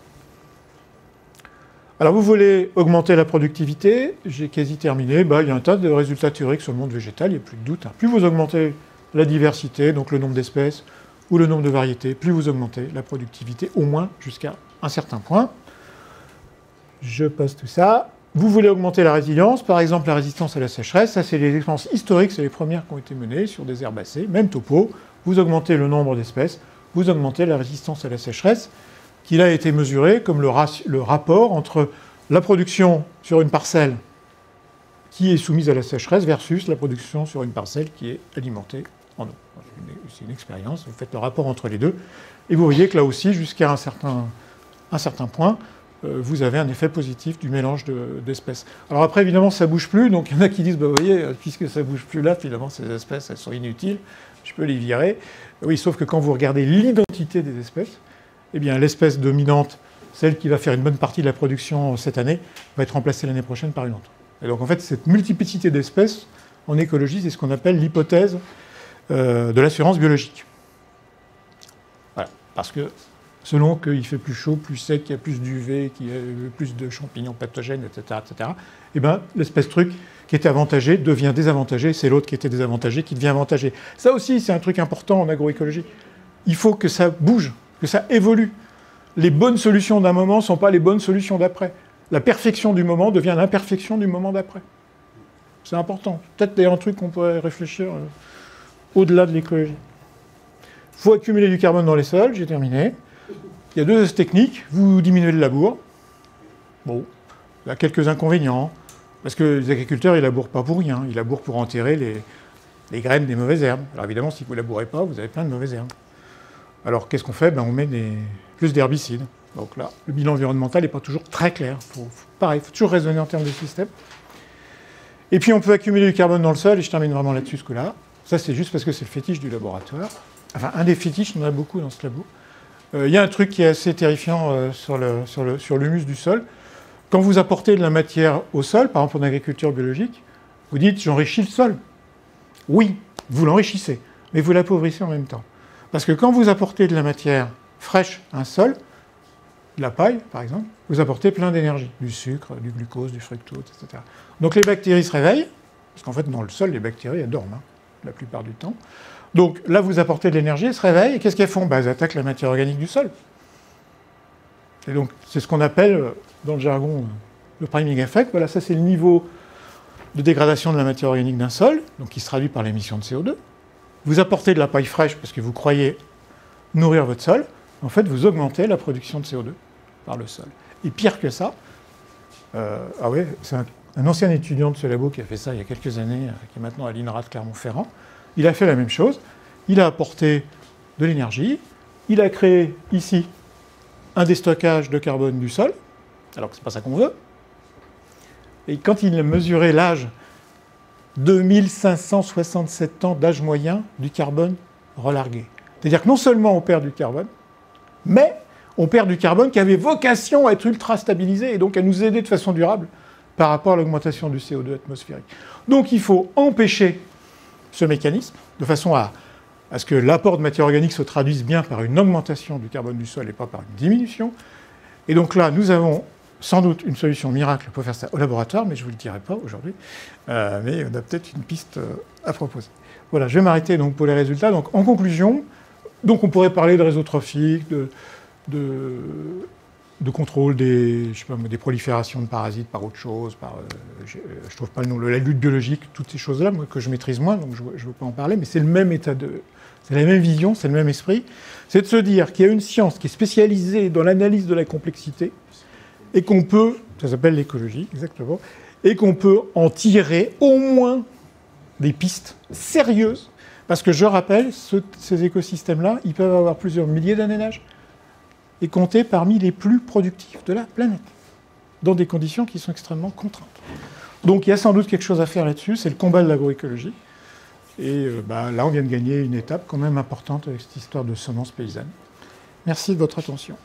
Alors vous voulez augmenter la productivité, j'ai quasi terminé, bah, il y a un tas de résultats théoriques sur le monde végétal, il n'y a plus de doute. Hein. Plus vous augmentez la diversité, donc le nombre d'espèces, ou le nombre de variétés, plus vous augmentez la productivité, au moins jusqu'à un certain point. Je passe tout ça. Vous voulez augmenter la résilience, par exemple la résistance à la sécheresse, ça c'est les expériences historiques, c'est les premières qui ont été menées sur des herbacées, même topo, vous augmentez le nombre d'espèces, vous augmentez la résistance à la sécheresse, qu'il a été mesuré comme le, le rapport entre la production sur une parcelle qui est soumise à la sécheresse versus la production sur une parcelle qui est alimentée en eau. C'est une expérience, vous faites le rapport entre les deux, et vous voyez que là aussi, jusqu'à un certain, un certain point, euh, vous avez un effet positif du mélange d'espèces. Alors après, évidemment, ça ne bouge plus, donc il y en a qui disent, bah, vous voyez, puisque ça ne bouge plus là, finalement, ces espèces, elles sont inutiles, je peux les virer. Oui, sauf que quand vous regardez l'identité des espèces, eh bien, l'espèce dominante, celle qui va faire une bonne partie de la production cette année, va être remplacée l'année prochaine par une autre. Et donc, en fait, cette multiplicité d'espèces, en écologie, c'est ce qu'on appelle l'hypothèse euh, de l'assurance biologique. Voilà. Parce que, selon qu'il fait plus chaud, plus sec, qu'il y a plus d'U V, qu'il y a plus de champignons pathogènes, et cetera, et cetera, eh bien, l'espèce truc qui était avantagée devient désavantagée, c'est l'autre qui était désavantagé qui devient avantagé. Ça aussi, c'est un truc important en agroécologie. Il faut que ça bouge, que ça évolue. Les bonnes solutions d'un moment ne sont pas les bonnes solutions d'après. La perfection du moment devient l'imperfection du moment d'après. C'est important. Peut-être d'ailleurs un truc qu'on pourrait réfléchir euh, au-delà de l'écologie. Il faut accumuler du carbone dans les sols, j'ai terminé. Il y a deux techniques. Vous diminuez le labour. Bon, il y a quelques inconvénients. Parce que les agriculteurs, ils ne labourent pas pour rien. Ils labourent pour enterrer les, les graines des mauvaises herbes. Alors évidemment, si vous ne labourez pas, vous avez plein de mauvaises herbes. Alors, qu'est-ce qu'on fait? Ben, on met des, plus d'herbicides. Donc là, le bilan environnemental n'est pas toujours très clair. Faut, faut, pareil, il faut toujours raisonner en termes de système. Et puis, on peut accumuler du carbone dans le sol, et je termine vraiment là-dessus, ce coup-là. Ça, c'est juste parce que c'est le fétiche du laboratoire. Enfin, un des fétiches, il y en a beaucoup dans ce labo. Euh, il y a un truc qui est assez terrifiant euh, sur, le, sur, le, sur l'humus du sol. Quand vous apportez de la matière au sol, par exemple en agriculture biologique, vous dites « j'enrichis le sol ». Oui, vous l'enrichissez, mais vous l'appauvrissez en même temps. Parce que quand vous apportez de la matière fraîche à un sol, de la paille par exemple, vous apportez plein d'énergie, du sucre, du glucose, du fructose, et cetera. Donc les bactéries se réveillent, parce qu'en fait dans le sol, les bactéries elles dorment. Hein. la plupart du temps. Donc là, vous apportez de l'énergie, elles se réveillent, et qu'est-ce qu'elles font? Ben, elles attaquent la matière organique du sol. Et donc, c'est ce qu'on appelle, dans le jargon, le priming effect. Voilà, ça c'est le niveau de dégradation de la matière organique d'un sol, donc qui se traduit par l'émission de C O deux. Vous apportez de la paille fraîche parce que vous croyez nourrir votre sol. En fait, vous augmentez la production de C O deux par le sol. Et pire que ça, euh, ah ouais, c'est un, un ancien étudiant de ce labo qui a fait ça il y a quelques années, qui est maintenant à l'I N R A de Clermont-Ferrand. Il a fait la même chose. Il a apporté de l'énergie. Il a créé ici un déstockage de carbone du sol, alors que ce n'est pas ça qu'on veut. Et quand il a mesuré l'âge, deux mille cinq cent soixante-sept ans d'âge moyen du carbone relargué. C'est-à-dire que non seulement on perd du carbone, mais on perd du carbone qui avait vocation à être ultra stabilisé et donc à nous aider de façon durable par rapport à l'augmentation du C O deux atmosphérique. Donc il faut empêcher ce mécanisme de façon à, à ce que l'apport de matière organique se traduise bien par une augmentation du carbone du sol et pas par une diminution. Et donc là, nous avons sans doute une solution miracle pour faire ça au laboratoire, mais je ne vous le dirai pas aujourd'hui. Euh, mais on a peut-être une piste euh, à proposer. Voilà, je vais m'arrêter donc pour les résultats. Donc en conclusion, donc on pourrait parler de réseau trophique, de, de, de contrôle des, je sais pas, des proliférations de parasites par autre chose, par, euh, je ne trouve pas le nom, la lutte biologique, toutes ces choses-là, moi, que je maîtrise moins, donc je ne veux pas en parler, mais c'est le même état de... C'est la même vision, c'est le même esprit. C'est de se dire qu'il y a une science qui est spécialisée dans l'analyse de la complexité, et qu'on peut, ça s'appelle l'écologie, exactement, et qu'on peut en tirer au moins des pistes sérieuses, parce que je rappelle, ce, ces écosystèmes-là, ils peuvent avoir plusieurs milliers d'années d'âge, et compter parmi les plus productifs de la planète, dans des conditions qui sont extrêmement contraintes. Donc il y a sans doute quelque chose à faire là-dessus, c'est le combat de l'agroécologie, et euh, bah, là on vient de gagner une étape quand même importante avec cette histoire de semences paysannes. Merci de votre attention.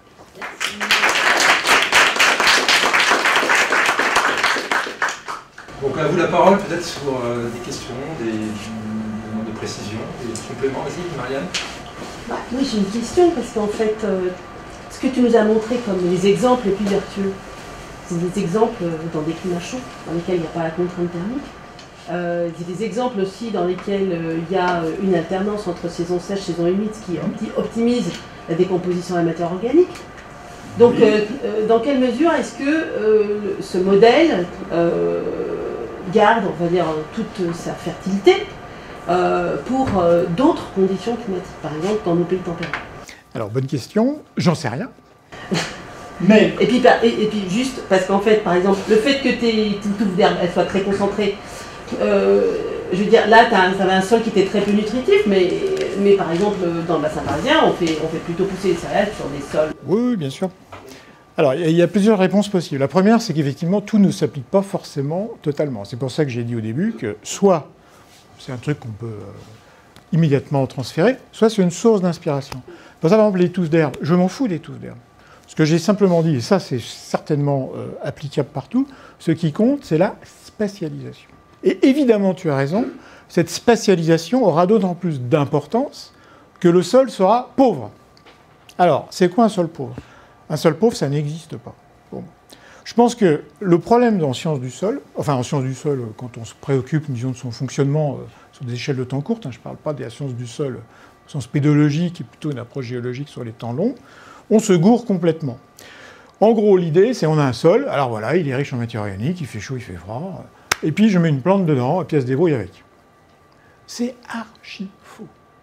Donc à vous la parole, peut-être sur euh, des questions, des demandes de précision, des compléments. Vas-y, Marianne. Bah, oui, j'ai une question, parce qu'en fait, euh, ce que tu nous as montré comme les exemples les plus vertueux, c'est des exemples dans des climats chauds, dans lesquels il n'y a pas la contrainte thermique. Euh, c'est des exemples aussi dans lesquels euh, il y a une alternance entre saison sèche et saison humide, ce qui opti optimise la décomposition de la matière organique. Donc, oui. euh, euh, dans quelle mesure est-ce que euh, ce modèle euh, garde, on va dire, toute sa fertilité euh, pour euh, d'autres conditions climatiques, par exemple dans nos pays tempérés? Alors, bonne question, j'en sais rien. Mais... et, puis, et, et puis, juste, parce qu'en fait, par exemple, le fait que tes touffes d'herbe soient très concentrées, euh, je veux dire, là, tu avais un sol qui était très peu nutritif, mais, mais par exemple, dans le bassin parisien, on fait, on fait plutôt pousser les céréales sur des sols. Oui, bien sûr. Alors, il y a plusieurs réponses possibles. La première, c'est qu'effectivement, tout ne s'applique pas forcément totalement. C'est pour ça que j'ai dit au début que soit c'est un truc qu'on peut euh, immédiatement transférer, soit c'est une source d'inspiration. Par exemple, les touffes d'herbe, je m'en fous des touffes d'herbe. Ce que j'ai simplement dit, et ça c'est certainement euh, applicable partout, ce qui compte, c'est la spatialisation. Et évidemment, tu as raison, cette spatialisation aura d'autant plus d'importance que le sol sera pauvre. Alors, c'est quoi un sol pauvre? Un sol pauvre, ça n'existe pas. Bon. Je pense que le problème en sciences du sol, enfin en sciences du sol, quand on se préoccupe, disons, de son fonctionnement euh, sur des échelles de temps courtes, hein, je ne parle pas de la science du sol au sens pédologique, qui est plutôt une approche géologique sur les temps longs, on se gourre complètement. En gros, l'idée, c'est on a un sol, alors voilà, il est riche en matière organique, il fait chaud, il fait froid, et puis je mets une plante dedans, et puis elle se débrouille avec. C'est archi faux.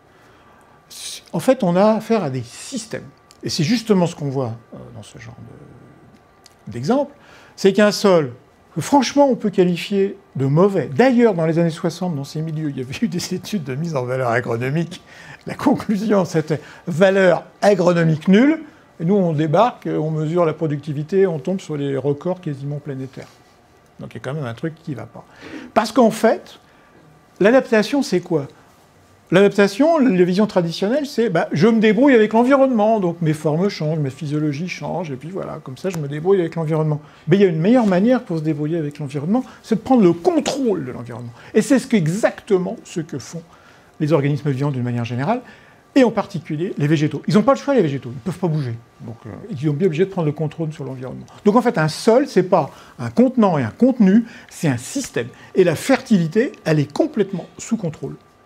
En fait, on a affaire à des systèmes. Et c'est justement ce qu'on voit dans ce genre d'exemple, c'est qu'un sol, que franchement on peut qualifier de mauvais. D'ailleurs, dans les années soixante, dans ces milieux, il y avait eu des études de mise en valeur agronomique. La conclusion, c'était valeur agronomique nulle. Et nous, on débarque, on mesure la productivité, on tombe sur les records quasiment planétaires. Donc il y a quand même un truc qui ne va pas. Parce qu'en fait, l'adaptation, c'est quoi? L'adaptation, la vision traditionnelle, c'est bah, je me débrouille avec l'environnement, donc mes formes changent, mes physiologies changent, et puis voilà, comme ça je me débrouille avec l'environnement. Mais il y a une meilleure manière pour se débrouiller avec l'environnement, c'est de prendre le contrôle de l'environnement. Et c'est ce exactement ce que font les organismes vivants d'une manière générale, et en particulier les végétaux. Ils n'ont pas le choix, les végétaux, ils ne peuvent pas bouger. Donc euh, ils sont bien obligés de prendre le contrôle sur l'environnement. Donc en fait, un sol, c'est pas un contenant et un contenu, c'est un système. Et la fertilité, elle est complètement sous contrôle.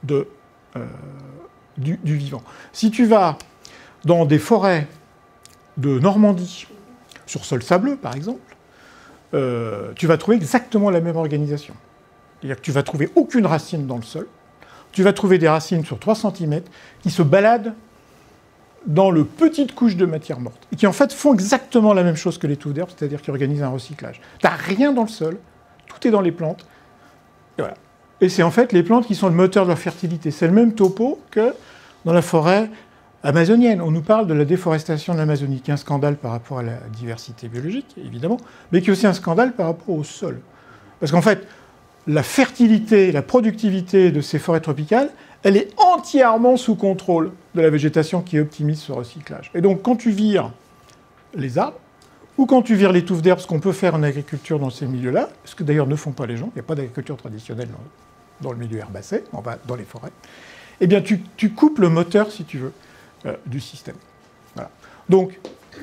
de, euh, du, du vivant. Si tu vas dans des forêts de Normandie, sur sol sableux par exemple, euh, tu vas trouver exactement la même organisation. C'est-à-dire que tu vas trouver aucune racine dans le sol, tu vas trouver des racines sur trois centimètres qui se baladent dans le petite couche de matière morte, et qui en fait font exactement la même chose que les touffes d'herbe, c'est-à-dire qu'ils organisent un recyclage. Tu n'as rien dans le sol, tout est dans les plantes, et voilà. Et c'est en fait les plantes qui sont le moteur de leur fertilité. C'est le même topo que dans la forêt amazonienne. On nous parle de la déforestation de l'Amazonie, qui est un scandale par rapport à la diversité biologique, évidemment, mais qui est aussi un scandale par rapport au sol. Parce qu'en fait, la fertilité, la productivité de ces forêts tropicales, elle est entièrement sous contrôle de la végétation qui optimise ce recyclage. Et donc, quand tu vires les arbres, ou quand tu vires les touffes d'herbe, ce qu'on peut faire en agriculture dans ces milieux-là, ce que d'ailleurs ne font pas les gens, il n'y a pas d'agriculture traditionnelle dans, dans le milieu herbacé, on va dans les forêts, eh bien, tu, tu coupes le moteur, si tu veux, euh, du système. Voilà. Donc,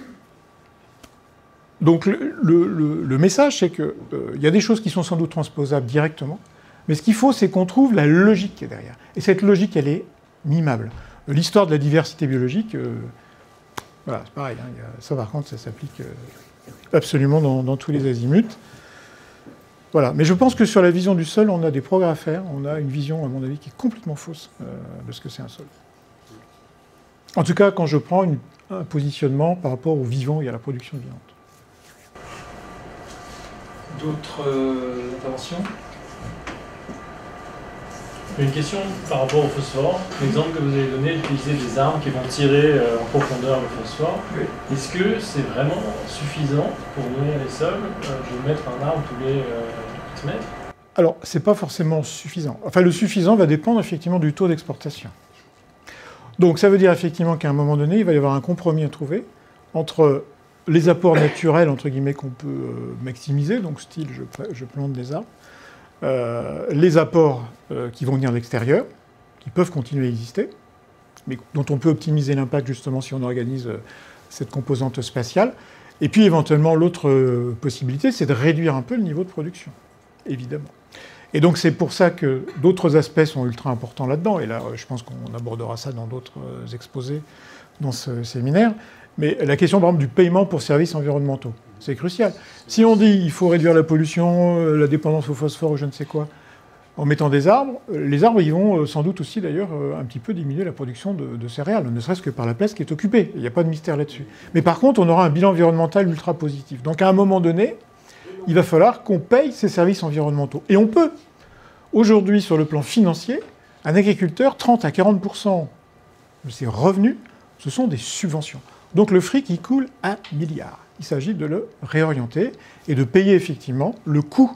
donc le, le, le message, c'est qu'il euh, y a des choses qui sont sans doute transposables directement, mais ce qu'il faut, c'est qu'on trouve la logique qui est derrière. Et cette logique, elle est mimable. L'histoire de la diversité biologique, euh, voilà, c'est pareil. Hein, y a, ça, par contre, ça s'applique euh, absolument dans, dans tous les azimuts. Voilà. Mais je pense que sur la vision du sol, on a des progrès à faire. On a une vision, à mon avis, qui est complètement fausse euh, de ce que c'est un sol. En tout cas, quand je prends une, un positionnement par rapport au vivant et à la production vivante. D'autres euh, interventions ? Une question par rapport au phosphore. L'exemple que vous avez donné d'utiliser des armes qui vont tirer euh, en profondeur le phosphore. Oui. Est-ce que c'est vraiment suffisant pour nourrir les sols euh, de mettre un arbre tous les euh, X mètres ? Alors, c'est pas forcément suffisant. Enfin, le suffisant va dépendre effectivement du taux d'exportation. Donc, ça veut dire effectivement qu'à un moment donné, il va y avoir un compromis à trouver entre les apports naturels, entre guillemets, qu'on peut euh, maximiser, donc style je, je plante des arbres, euh, les apports euh, qui vont venir de l'extérieur, qui peuvent continuer à exister, mais dont on peut optimiser l'impact justement si on organise euh, cette composante spatiale. Et puis éventuellement, l'autre euh, possibilité, c'est de réduire un peu le niveau de production, évidemment. Et donc c'est pour ça que d'autres aspects sont ultra importants là-dedans, et là je pense qu'on abordera ça dans d'autres euh, exposés dans ce séminaire. Mais la question, par exemple, du paiement pour services environnementaux, c'est crucial. Si on dit qu'il faut réduire la pollution, la dépendance au phosphore ou je ne sais quoi, en mettant des arbres, les arbres, ils vont sans doute aussi, d'ailleurs, un petit peu diminuer la production de, de céréales, ne serait-ce que par la place qui est occupée. Il n'y a pas de mystère là-dessus. Mais par contre, on aura un bilan environnemental ultra positif. Donc à un moment donné, il va falloir qu'on paye ces services environnementaux. Et on peut. Aujourd'hui, sur le plan financier, un agriculteur, trente à quarante pour cent de ses revenus, ce sont des subventions. Donc le fric, il coule à milliards. Il s'agit de le réorienter et de payer effectivement le coût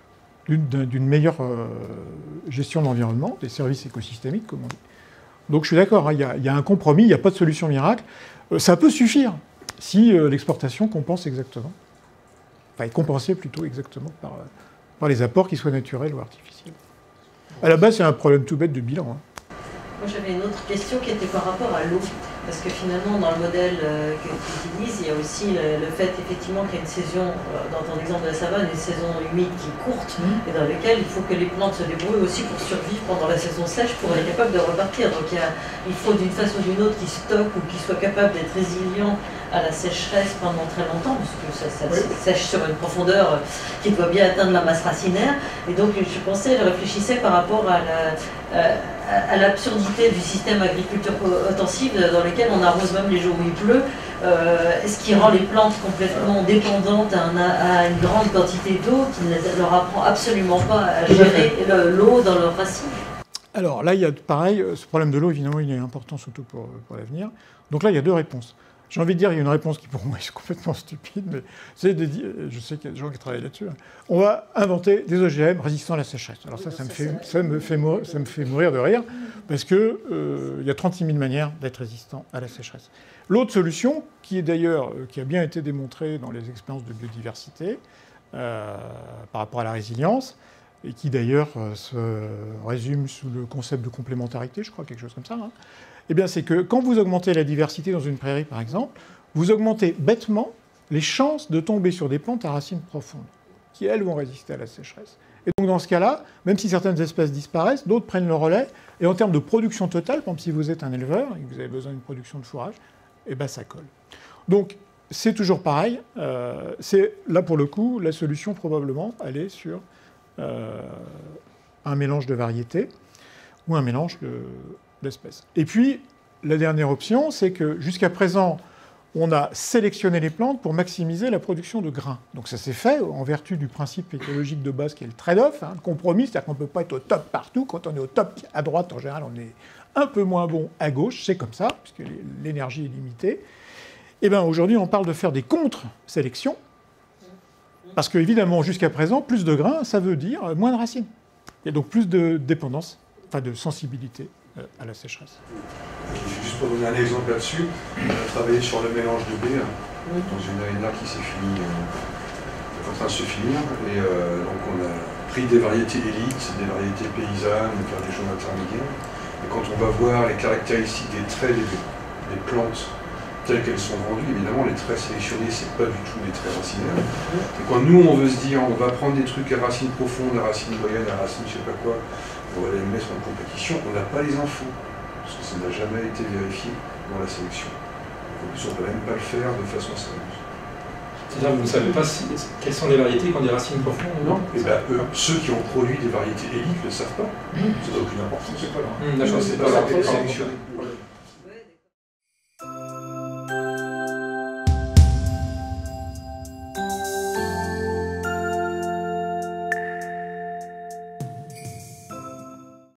d'une meilleure euh, gestion de l'environnement, des services écosystémiques, comme on dit. Donc je suis d'accord, hein, il y a, il y a un compromis, il n'y a pas de solution miracle. Euh, ça peut suffire si euh, l'exportation compense exactement. Enfin, est compensée plutôt exactement par, euh, par les apports, qu'ils soient naturels ou artificiels. À la base, c'est un problème tout bête de bilan. Hein. Moi, j'avais une autre question qui était par rapport à l'eau. Parce que finalement, dans le modèle euh, que tu utilises, il y a aussi le, le fait effectivement qu'il y a une saison, euh, dans ton exemple de la savane, une saison humide qui est courte, mmh. et dans laquelle il faut que les plantes se débrouillent aussi pour survivre pendant la saison sèche, pour être capable de repartir. Donc il, y a, il faut d'une façon ou d'une autre qu'ils stockent ou qu'ils soient capables d'être résilients à la sécheresse pendant très longtemps, parce que ça, ça oui. sèche sur une profondeur qui doit bien atteindre la masse racinaire. Et donc je pensais, je réfléchissais par rapport à la... Euh, à l'absurdité du système agriculture intensive dans lequel on arrose même les jours où il pleut, euh, ce qui rend les plantes complètement dépendantes à, un, à une grande quantité d'eau qui ne leur apprend absolument pas à gérer l'eau dans leurs racines. Alors là, il y a pareil, ce problème de l'eau, évidemment, il est important, surtout pour, pour l'avenir. Donc là, il y a deux réponses. J'ai envie de dire, il y a une réponse qui, pour moi, est complètement stupide, mais c'est de dire, je sais qu'il y a des gens qui travaillent là-dessus. Hein. On va inventer des O G M résistants à la sécheresse. Alors ça, ça me fait, ça me fait, mourir, ça me fait mourir de rire, parce qu'il euh, y a trente-six mille manières d'être résistant à la sécheresse. L'autre solution, qui est d'ailleurs, qui a bien été démontrée dans les expériences de biodiversité, euh, par rapport à la résilience, et qui d'ailleurs euh, se résume sous le concept de complémentarité, je crois, quelque chose comme ça, hein, eh bien, c'est que quand vous augmentez la diversité dans une prairie, par exemple, vous augmentez bêtement les chances de tomber sur des plantes à racines profondes, qui, elles, vont résister à la sécheresse. Et donc dans ce cas-là, même si certaines espèces disparaissent, d'autres prennent le relais. Et en termes de production totale, par exemple si vous êtes un éleveur et que vous avez besoin d'une production de fourrage, eh ben ça colle. Donc c'est toujours pareil. Euh, c'est là pour le coup, la solution probablement, elle est sur euh, un mélange de variétés ou un mélange d'espèces. Et puis la dernière option, c'est que jusqu'à présent, on a sélectionné les plantes pour maximiser la production de grains. Donc ça s'est fait en vertu du principe écologique de base qui est le trade-off, hein, le compromis, c'est-à-dire qu'on ne peut pas être au top partout. Quand on est au top à droite, en général, on est un peu moins bon à gauche, c'est comme ça, puisque l'énergie est limitée. Et bien aujourd'hui, on parle de faire des contre-sélections, parce qu'évidemment, jusqu'à présent, plus de grains, ça veut dire moins de racines. Et donc plus de dépendance, enfin de sensibilité à la sécheresse. Juste pour donner un exemple là-dessus, on a travaillé sur le mélange de blé dans une arena qui s'est finie, euh, en train de se finir, et euh, donc on a pris des variétés élites, des variétés paysannes, enfin des choses intermédiaires, et quand on va voir les caractéristiques des traits des, des plantes telles qu'elles sont vendues, évidemment les traits sélectionnés, c'est pas du tout des traits racinaires. Et quand nous on veut se dire, on va prendre des trucs à racines profondes, à racines moyennes, à racines je sais pas quoi, on va les mettre en compétition, on n'a pas les infos. Parce que ça n'a jamais été vérifié dans la sélection. En plus, on ne peut même pas le faire de façon sérieuse. C'est-à-dire que vous ne savez pas si, quelles sont les variétés qui ont des racines profondes? Non. Et bien, eux, ceux qui ont produit des variétés élites ne le savent pas. Ça n'a aucune importance. C'est pas là. Mmh, c'est pas, pas sélectionné.